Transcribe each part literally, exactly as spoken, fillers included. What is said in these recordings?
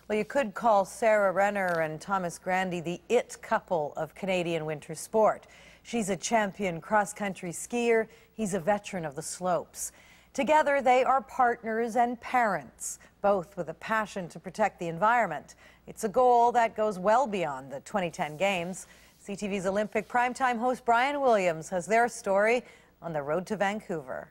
Well, you could call Sarah Renner and Thomas Grandy the it couple of Canadian winter sport. She's a champion cross-country skier. He's a veteran of the slopes. Together, they are partners and parents, both with a passion to protect the environment. It's a goal that goes well beyond the twenty ten Games. C T V's Olympic primetime host Brian Williams has their story on the road to Vancouver.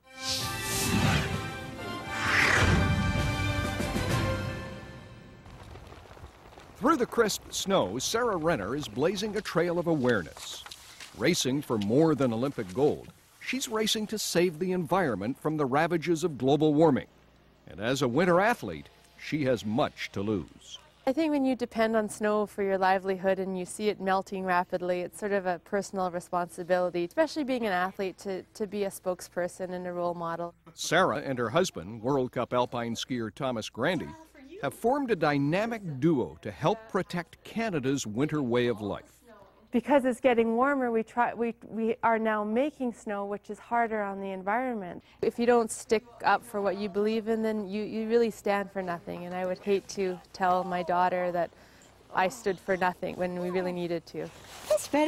Through the crisp snow, Sarah Renner is blazing a trail of awareness. Racing for more than Olympic gold, she's racing to save the environment from the ravages of global warming. And as a winter athlete, she has much to lose. I think when you depend on snow for your livelihood and you see it melting rapidly, it's sort of a personal responsibility, especially being an athlete, to, to be a spokesperson and a role model. Sarah and her husband, World Cup alpine skier Thomas Grandy, have formed a dynamic duo to help protect Canada's winter way of life. Because it's getting warmer, we, try, we, we are now making snow, which is harder on the environment. If you don't stick up for what you believe in, then you, you really stand for nothing. And I would hate to tell my daughter that I stood for nothing when we really needed to. That's better.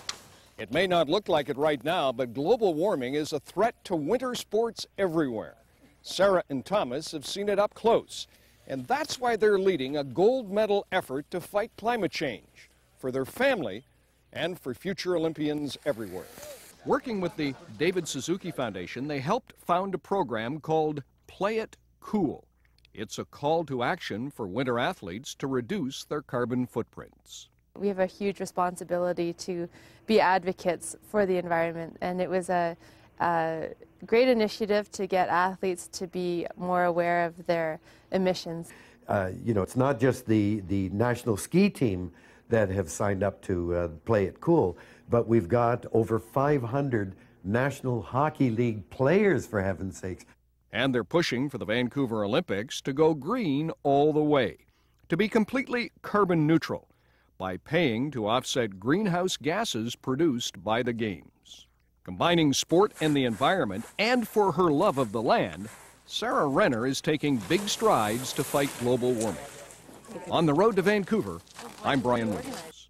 It may not look like it right now, but global warming is a threat to winter sports everywhere. Sarah and Thomas have seen it up close, and that's why they're leading a gold medal effort to fight climate change for their family and for future Olympians everywhere. Working with the David Suzuki Foundation, they helped found a program called Play It Cool. It's a call to action for winter athletes to reduce their carbon footprints. We have a huge responsibility to be advocates for the environment, and it was a, a great initiative to get athletes to be more aware of their emissions. Uh, you know, it's not just the, the national ski team that have signed up to uh, Play It Cool, but we've got over five hundred National Hockey League players, for heaven's sakes. And they're pushing for the Vancouver Olympics to go green all the way, to be completely carbon neutral by paying to offset greenhouse gases produced by the Games. Combining sport and the environment, and for her love of the land, Sarah Renner is taking big strides to fight global warming. On the road to Vancouver, I'm Brian Williams.